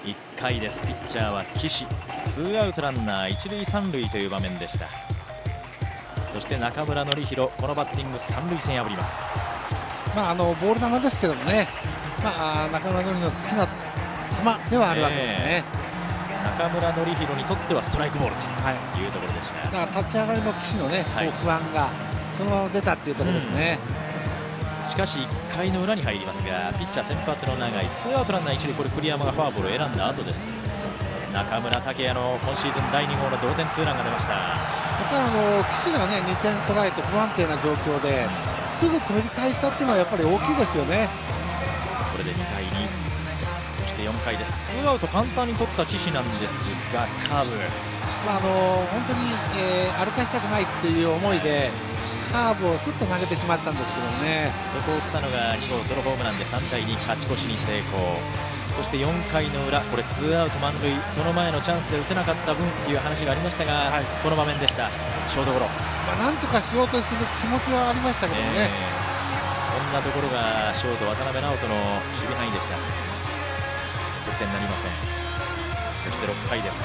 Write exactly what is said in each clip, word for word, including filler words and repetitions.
いっかいです。ピッチャーは岸、ツーアウトランナー一塁三塁という場面でした。そして中村紀弘、このバッティング三塁線破ります。 まああのボール球ですけどもね、まあ中村紀弘の好きな球ではあるわけですね。 えー、中村紀弘にとってはストライクボールというところでした。はい、 だから立ち上がりの岸のね、はい、不安がそのまま出たっていうところですね。 うん、しかしいっかいの裏に入りますが、ピッチャー先発の永井、ツーアウトランナー一塁、これ栗山がフォアボールを選んだ後です。中村剛也の今シーズンだいに号の同点ツーランが出ました。 やっぱりあの岸がねにてん取られて不安定な状況ですぐ取り返したっていうのはやっぱり大きいですよね。 これでにたいに、そしてよんかいです。ツーアウト簡単に取った岸なんですが、カーブ、 まあ、あの本当に、えー、歩かしたくないっていう思いでカーブをすっと投げてしまったんですけどね。 そこを草野がに号ソロホームランでさんたいに勝ち越しに成功。そしてよんかいの裏、これツーアウト満塁、その前のチャンスで打てなかった分っていう話がありましたが、はい、この場面でした。ショートゴロ、 まあ、なんとかしようとする気持ちはありましたけどね、えー、こんなところがショート渡辺直人の守備範囲でした。得点になりません。そしてろっかいです。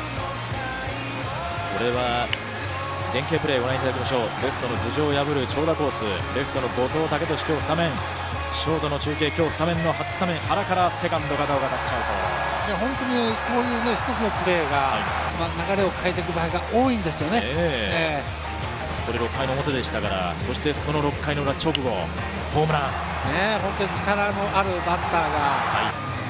これは連携プレーご覧いただきましょう。レフトの頭上を破る長打コース、レフトの後藤武俊、今日スタメン、ショートの中継、今日スタメンの初スタメン、原からセカンド片岡タッチアウト。 いや本当にこういうね一つのプレーが、はい、まあ、流れを変えていく場合が多いんですよね。えーえー、これろっかいの表でしたから、そしてそのろっかいの裏直後ホームラン、 ね、本当に力のあるバッターが、はい、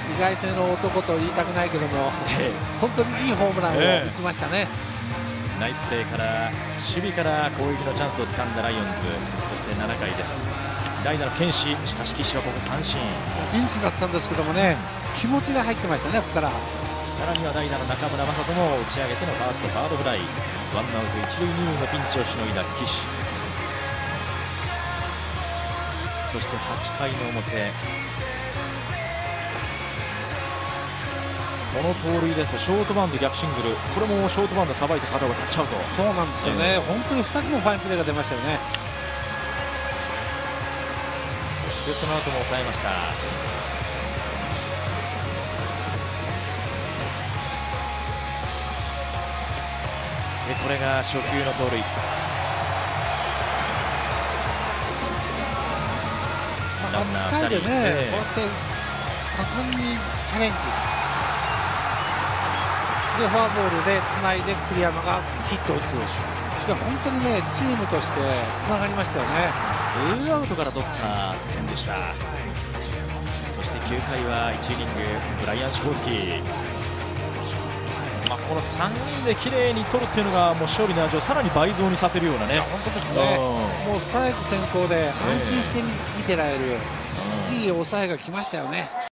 意外性の男と言いたくないけども、えー、本当にいいホームランを打ちましたね。 えー、ナイスプレーから守備から攻撃のチャンスをつかんだライオンズ。そしてななかいです。代打の堅志、しかし岸はここ三振、 ピンチだったんですけどもね、気持ちが入ってましたね、ここから。 さらには代打の中村正人も打ち上げてのファーストファードフライ、ワンアウト一塁二塁のピンチをしのいだ岸。そしてはちかいの表、この盗塁ですとショートバウンド逆シングル、これもショートバウンドさばいて片岡タッチアウト。 そうなんですよね、えー、本当にふたつのファインプレーが出ましたよね。 そしてその後も抑えました。でこれが初球の盗塁、 まあ、はちかいでね、えー、こうやって果敢にチャレンジでフォアボールでつないで栗山がヒットを打つ。いや本当にねチームとしてつながりましたよね。 ツーアウトから取った点でした。そしてきゅうかいはいちイニングブライアン・シコースキー、まあ、このさんにんで綺麗に取るっていうのがもう勝利の味をさらに倍増にさせるようなね。 本当ですね、もうストライク先行で安心して見てられる、うん、いい抑えが来ましたよね。